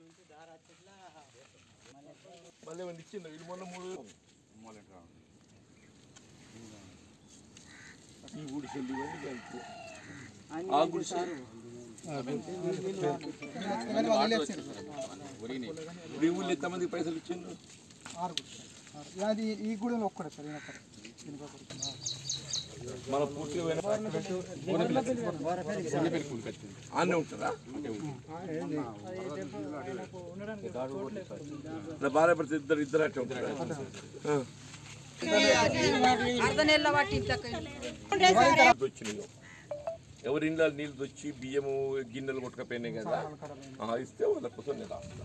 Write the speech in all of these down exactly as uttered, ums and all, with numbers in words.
మళ్ళీ ఏమన్నా ఇచ్చిందా వీళ్ళు మొన్న మూడు ఈ గుడిసెల్లి ఆ గుడిసె ఊళ్ళు ఎంతమంది పైసలు ఇచ్చిండ్రు అది ఈ గుడిలో ఒక్కడే సార్ మన పూర్తిగా ఆనే ఉంటారా భార్య భర్త ఇద్దరు ఇద్దరు అట్లా ఉంటారా వచ్చినాయో ఎవరి ఇంట్లో నీళ్ళు వచ్చి బియ్యము గిన్నెలు కొట్టుకపోయినాయి కదా ఇస్తే వాళ్ళ కోసం నేను రాస్తా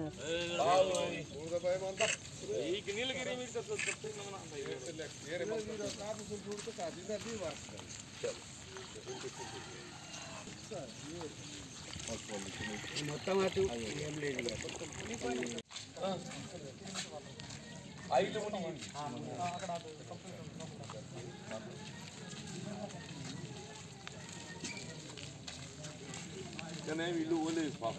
మొత్తం అటు ఏం లేదు వీళ్ళు ఓలేదు పాపం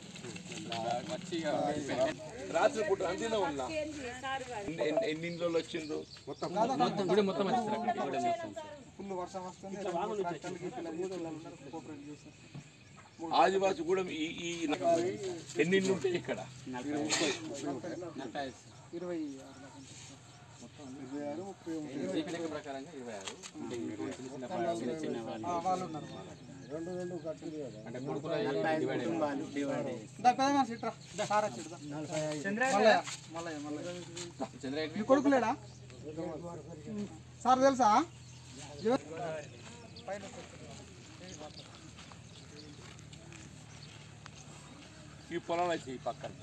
రాత్రి పూట అంతేనా ఉన్నా ఎన్ని ఇంట్లో వచ్చిండ్రు ఫుల్ వర్షం వస్తుంది ఆదివాసి కూడా ఈ ఎన్ని ఇండ్లు ఉంటాయి ఇక్కడ ఇరవై ప్రకారంగా ఇరవై ఆరు వాళ్ళు ఉన్నారు రెండు రెండు కట్టి కొడుకులేడా సార్ తెలుసా ఈ పొలాలు వచ్చి పక్కన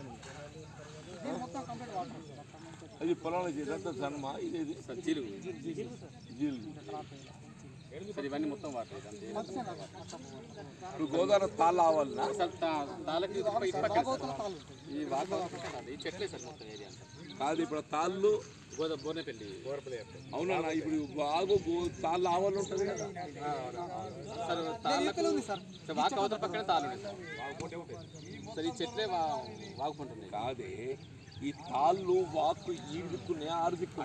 అది పొలాలు వచ్చి ఇదంతా సన్మా ఇది జీలుగు జీలుగు ఇవన్నీ మొత్తం వాటర్ ఇప్పుడు గోదావరి తాళ్ళు ఆవాలన్నా తాళ్ళకి ఈ వాటర్ ఈ చెట్లే సార్ మొత్తం ఏరియా కాదు ఇప్పుడు తాళ్ళు గోదా బోర్నపల్లి బోర్పల్లి అవునా ఇప్పుడు బాగు తాళ్ళు ఆవాలు ఉంటుంది కదా సార్ తాళ్ళకు వాకు అవతల పక్కనే తాళ్ళు ఉన్నాయి సార్ ఈ చెట్లే వాగుకుంటున్నాయి కాదే ఈ తాళ్ళు వాకు ఈ దిక్కున్నాయి ఆరు దిక్కు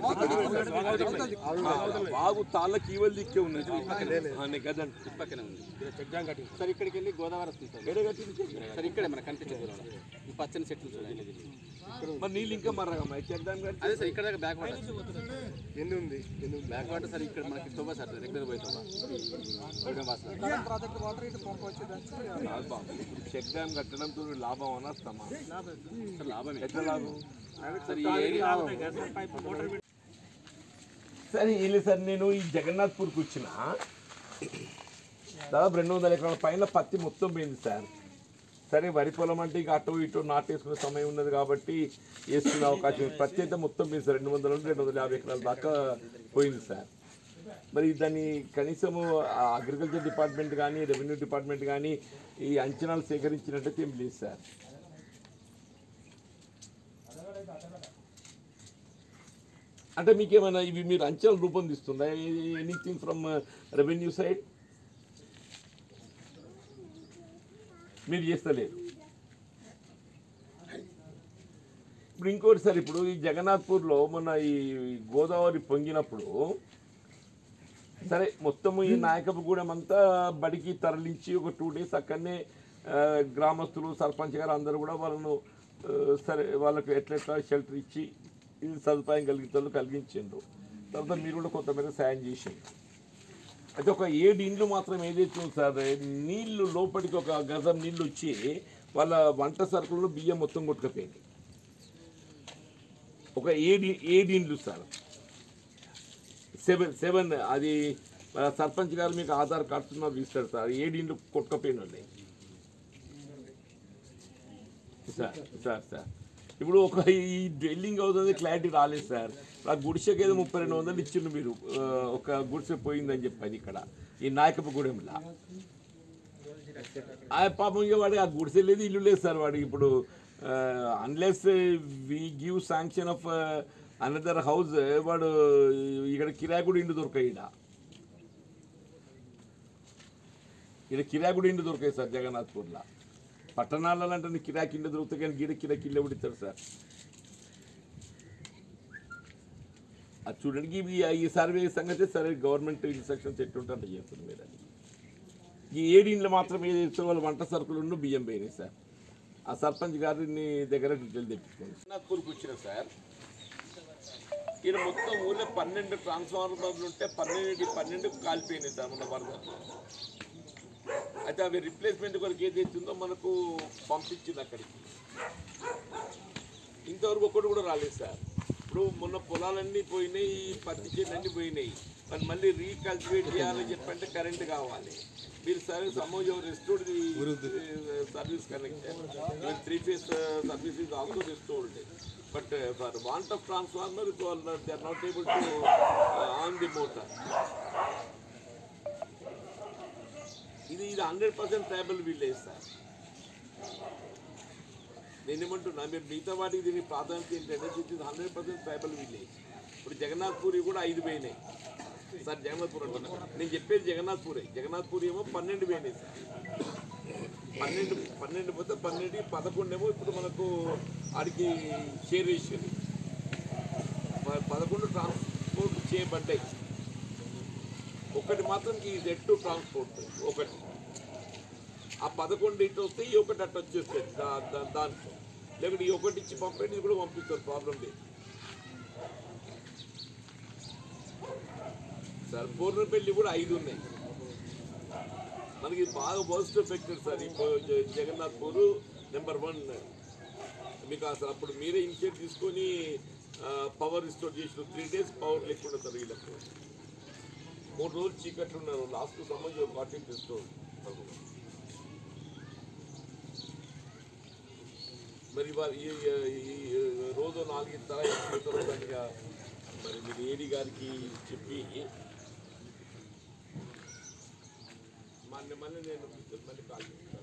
వాగు తాళ్ళకి ఈవల్ దిక్కే ఉన్నది కదండి పక్కనే ఉంది సార్ ఇక్కడికి వెళ్ళి గోదావరి వస్తుంది సార్ సార్ ఇక్కడే మనకు కనిపించదు ఈ పచ్చని చెట్లు చూడండి మరి నీళ్ళు ఇంకా మర్రగమ్మా చెక్దాం అదే సార్ ఇక్కడ బ్యాక్ వాటర్ ఎన్ని ఉంది బ్యాక్ వాటర్ సార్ ఇక్కడ మనకి తొవ్వ సార్ రెగ్యులర్ పోయి తొవ్వ చెక్ డ్యామ్ కట్టడంతో లాభం అనస్తామా సార్ లాభం ఎట్లా లాభం సార్ ఈ ఏరియా సరే వీళ్ళు సార్ నేను ఈ జగన్నాథ్పూర్కి వచ్చిన దాదాపు రెండు వందల ఎకరాల పైన పత్తి మొత్తం పోయింది సార్ సరే వరి పొలం అంటే ఇక అటు ఇటు నాటేసుకునే సమయం ఉన్నది కాబట్టి వేసుకునే అవకాశం పత్తి అయితే మొత్తం పోయింది సార్ రెండు వందల నుండి రెండు వందల యాభై ఎకరాల దాకా పోయింది సార్ మరి దాన్ని కనీసము అగ్రికల్చర్ డిపార్ట్మెంట్ కానీ రెవెన్యూ డిపార్ట్మెంట్ కానీ ఈ అంచనాలు సేకరించినట్టయితే ఏం లేదు సార్ అంటే మీకేమైనా ఇవి మీరు అంచనాలు రూపొందిస్తుందా ఎనీథింగ్ ఫ్రమ్ రెవెన్యూ సైడ్ మీరు చేస్తలేరు ఇప్పుడు ఇంకోటి సార్ ఇప్పుడు ఈ జగన్నాథ్పూర్లో మొన్న ఈ గోదావరి పొంగినప్పుడు సరే మొత్తము ఈ నాయకపుగూడెం అంతా బడికి తరలించి ఒక టూ డేస్ అక్కడనే గ్రామస్తులు సర్పంచ్ గారు అందరూ కూడా వాళ్ళను సరే వాళ్ళకు ఎట్లెట్లా షెల్టర్ ఇచ్చి ఇది సదుపాయం కలిగితే కలిగించిండ్రు తర్వాత మీరు కూడా కొంతమేర సాయం చేసిండ్రు అయితే ఒక ఏడు ఇండ్లు మాత్రం ఏదైతే ఉంది సార్ నీళ్లు లోపలికి ఒక గజం నీళ్ళు వచ్చి వాళ్ళ వంట సరుకులు బియ్యం మొత్తం కొట్టుకుపోయింది ఒక ఏడు ఏడు ఇండ్లు సార్ సెవెన్ సెవెన్ అది సర్పంచ్ గారు మీకు ఆధార్ కార్డ్స్ మాకు ఇస్తారు సార్ ఏడు ఇండ్లు కొట్టుకుపోయిన ఉన్నాయి సార్ సార్ సార్ ఇప్పుడు ఒక ఈ డ్వెల్లింగ్ అవుతుంది క్లారిటీ రాలేదు సార్ ఆ గుడిసెకి ఏదో ముప్పై రెండు వందలు ఇచ్చిండు మీరు ఒక గుడిసె పోయిందని చెప్పాను ఇక్కడ ఈ నాయకపుగూడెంలో ఆ పాపం ఇక వాడికి ఆ గుడిసె లేదు ఇల్లు లేదు సార్ వాడికి ఇప్పుడు unless we give sanction of another house వాడు ఇక్కడ కిరాయి కూడా ఇండు దొరకాయి ఇక్కడ ఇక్కడ కిరాయి కూడా ఇండు దొరకాయి సార్ జగన్నాథ్పూర్లో పట్టణాలలో అంటే కిరాకి ఇల్లు దొరుకుతాయి కానీ గీడ కిరాకి ఇల్లు ఎవడు ఇస్తాడు సార్? అది చూడండి ఈ ఈ సర్వే సంగతి సరే గవర్నమెంట్ ఇన్స్ట్రక్షన్స్ ఎట్టుంటే చేస్తుంది మీరు. అది ఈ ఏడు ఇండ్లు మాత్రం ఏదైతే వాళ్ళు వంట సరుకులు బియ్యం పోయినాయి సార్. ఆ సర్పంచ్ గారిని దగ్గర డీటెయిల్ తెప్పించుకోండి. నాగ్పూర్కి వచ్చిన సార్ ఈయన మొత్తం ఊళ్ళో పన్నెండు ట్రాన్స్ఫార్మర్లు ఉంటే పన్నెండు పన్నెండు కాలిపోయినాయి సార్ మన వరద. అయితే అవి రిప్లేస్మెంట్ కొరకు ఏదైతుందో మనకు పంపించింది అక్కడికి. ఇంతవరకు ఒక్కటి కూడా రాలేదు సార్. ఇప్పుడు మొన్న పొలాలన్నీ పోయినాయి, పత్తి చేతులు అన్నీ పోయినాయి. మరి మళ్ళీ రీకల్టివేట్ చేయాలని చెప్పంటే కరెంట్ కావాలి. మీరు సరే suppose restored service connection three phase service is also restored. But for want of transformer they are not able to on the motor. ఇది ఇది hundred percent tribal village sir. నేనేమంటున్నా మీరు మిగతా వాటికి దీనికి ప్రాధాన్యత ఏంటంటే this is hundred percent tribal village. ఇప్పుడు జగన్నాథ్పూరి కూడా ఐదు పోయినాయి సార్. జగన్నాథ్పూర్ అంటున్నా, నేను చెప్పేది జగన్నాథ్పూరే. జగన్నాథ్పూర్ ఏమో పన్నెండు పోయినాయి సార్. పన్నెండు పన్నెండు పోతే పన్నెండు పదకొండు ఏమో ఇప్పుడు మనకు ఆడికి షేర్ రేషన్ పదకొండు ట్రాన్స్పోర్ట్ చేయబడ్డాయి. ఒకటి మాత్రం ఈ జెడ్ టు ట్రాన్స్పోర్ట్ ఒకటి. ఆ పదకొండు ఇటు వస్తే ఈ ఒకటి అట్టు వచ్చేస్తుంది దా దాంట్లో. లేకుంటే ఈ ఒకటి ఇచ్చి పంపేది కూడా పంపిస్తారు, ప్రాబ్లం లేదు సార్. పూర్ణపల్లి కూడా ఐదు ఉన్నాయి మనకి. బాగా వర్స్ట్ ఎఫెక్టెడ్ సార్ ఈ జగన్నాథ్పూర్ నెంబర్ వన్. మీకు అసలు అప్పుడు మీరే ఇనిషియేట్ తీసుకొని పవర్ రిస్టోర్ చేసిన త్రీ డేస్ పవర్ లేకుండా సార్ వీళ్ళకు. మూడు రోజులు చీకట్లు ఉన్నారు. లాస్ట్ సంబంధించి ఒక పార్టీ రిస్టోర్. మరి వారు ఈ రోజు నాలుగు ఇస్తారా ఇస్తారో దానిగా మరి మీరు ఏడీ గారికి చెప్పి మళ్ళీ మళ్ళీ నేను మళ్ళీ కాల్ చేస్తాను.